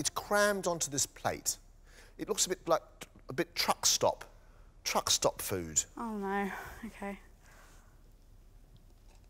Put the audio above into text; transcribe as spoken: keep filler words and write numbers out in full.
it's crammed onto this plate. It looks a bit like a bit truck stop, truck stop food. Oh no, okay.